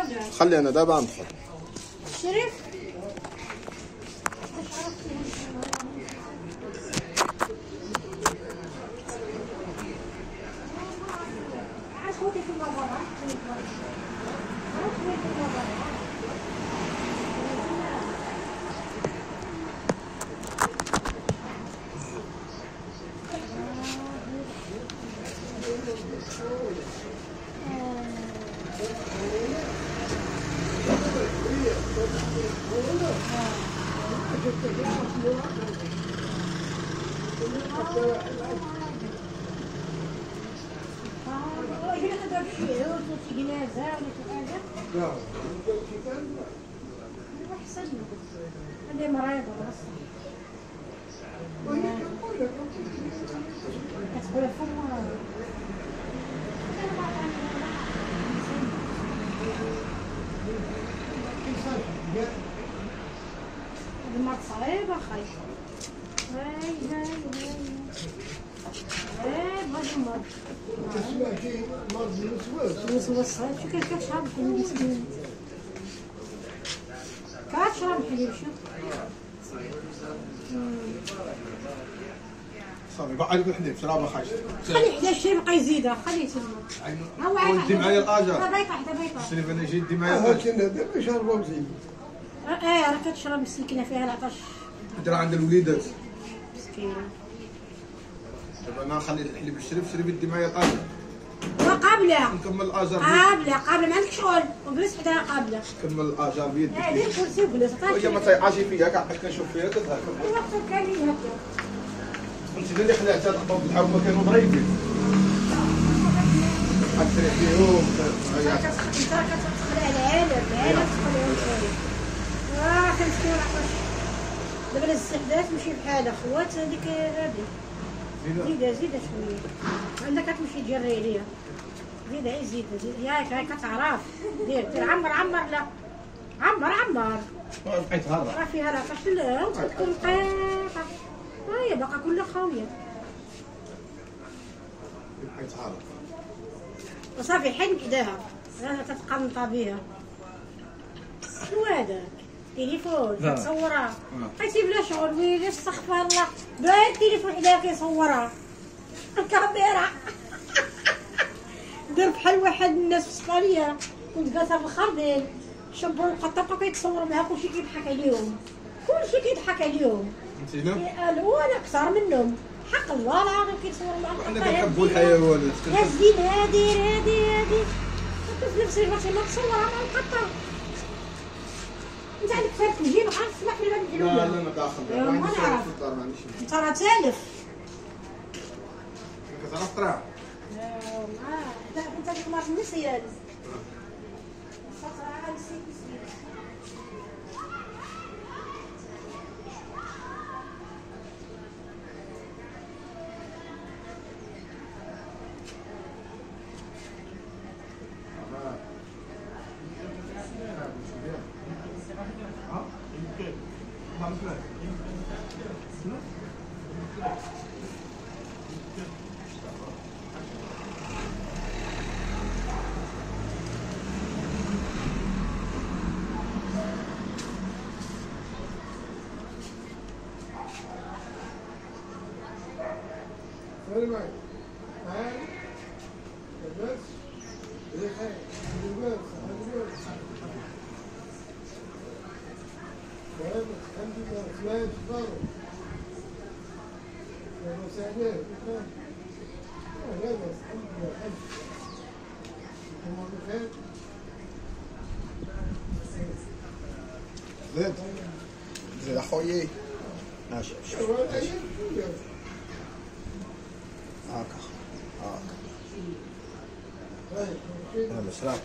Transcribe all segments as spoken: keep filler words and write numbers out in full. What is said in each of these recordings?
خلي انا دابا ندخل. شريف هذه مريضة بس كتقول فما هذه مرض صعيبة خايفة. هاي هاي هاي هاي هذا مرض تسمع شي مرض الوسواس. الوسواس صعيب. شو كيف كتشرب حليب مسكين؟ كتشرب حليب شو؟ صافي باقي لك الحليب شرابه خايشه. خلي حدا الشريف بقى يزيدها خليه تما. هو ودي معايا الاجر. دابا يطيح دابا يطيح. شريف انا جيت دي معايا ها الاجر. كنا دابا شربوا مزيان. اه راه كتشرب مسكينه فيها العطش. انت راه عند الوليدات. مسكينه. دابا انا نخلي الحليب الشريف شريف يدي معايا الاجر. وقابله نكمل الاجر. قابله قابله ما عندك شغل وجلس حداها قابله. نكمل الاجر بيدي. اه دير كرسي وجلس وهي ما تيقعش فيا كاع حيت كنشوف فيها كتهرب. الوقت كامل هكا. انت اللي خلعتها الحبوب الحبوب ما كانوا ضريبين. حتى فيهم انت كتدخل على العالم العالم تدخل على العالم. اه كنسكن العطش. دابا الاستحداث ماشي بحال خوات هذيك هذه. زيدها زيدها شويه. عندك كتمشي تجري عليها. زيدها هي زيدها زيدها ياك هاي كتعرف. دير دير عمر عمر لا. عمر عمر. بقيت هرب. راه فيها العطش لا وتكون دقيقه. ها هي باقا كلها خاويه. بقيت هرب. وصافي حين كداها راها تتقنطا بها. شنو هذاك؟ تليفون كتصورها. عرفتي بلا شغل ويلي استغفر الله باين التليفون حداها كيصورها. الكاميرا دار بحال واحد الناس في اسبانيا كنت جالسه في الخردين شبوا القطه كيتصوروا معاها كلشي كيضحك عليهم. كلشي كيضحك عليهم. انتينا؟ قالوا انا اكثر منهم. حق الله العظيم كيتصوروا مع القطه. انا كنحبوا الحيوانات. هازين هادي هادي هادي في نفس الوقت ما تصورها مع القطه. انت عندك فرق الجيب عارف تسمع في الباب ديالو. لا لا ما داخل. ما نعرف. انت راه تالف. كتعرف تراه. اه انت ديك المرة نسيان. الفترة نسيت نسيت. خلي معي. هاي لبس. ايه هاي لبس لبس. لابس عندي لبس لابس ضارب. لابس عليه لابس. لابس عندي لبس. تمام بخير. زيد زيد اخويا ماشي هاكا هاكا يلا شراب.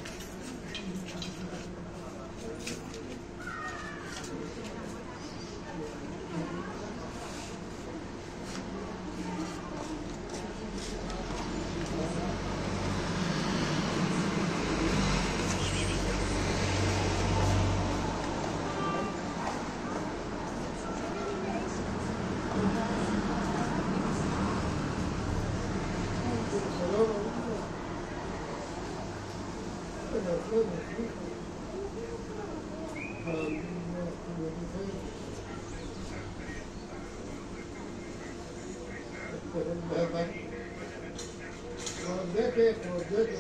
وديتك وديتك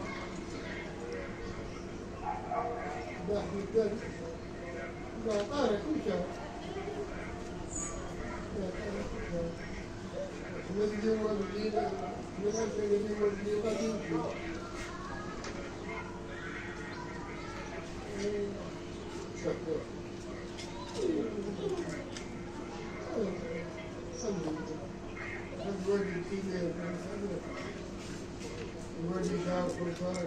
ضحكتك لا طارق كل شيء الذي هو الذي لغاية الذي هو الذي قد يمكن الوجه كده الوجه شعر فرصار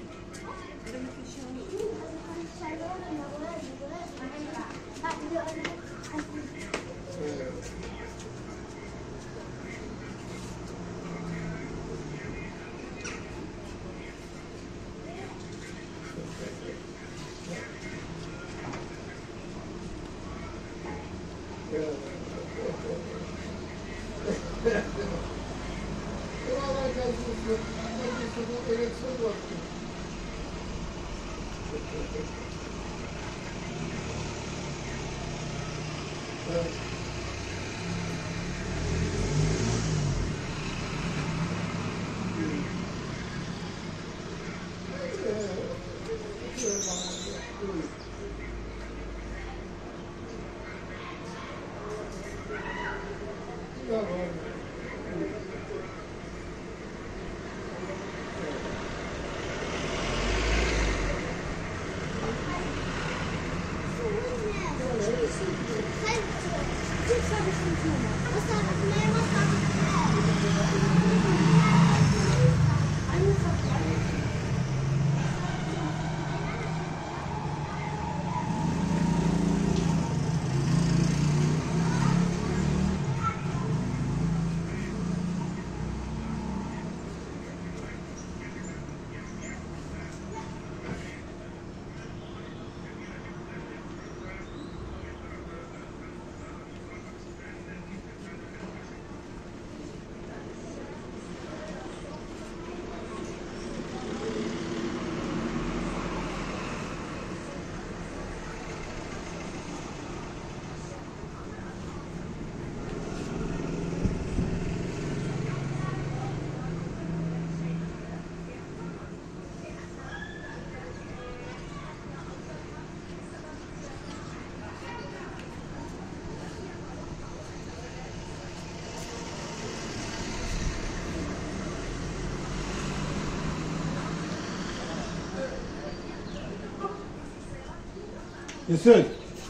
يسد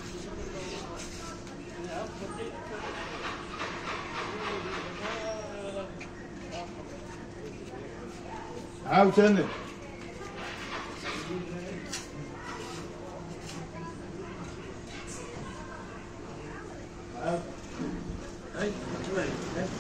عاود ثاني هاي هاي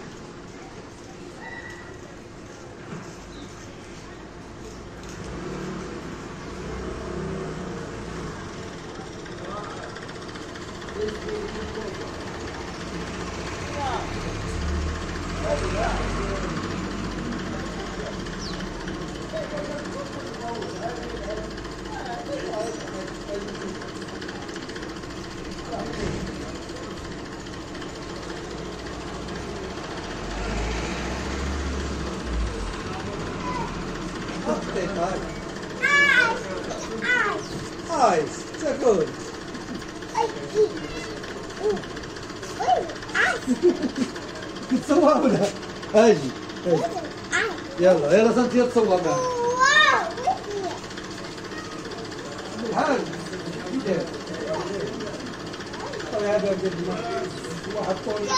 Eyes, they're good. تصور ولا؟ اجي يلا يلا سنتي تصور معنا. بالحال كيف؟ هذا واحد طول.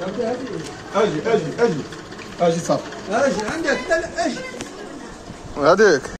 جنبي هذه. اجي اجي اجي اجي صافي. اجي عندك لا لا اجي. هذيك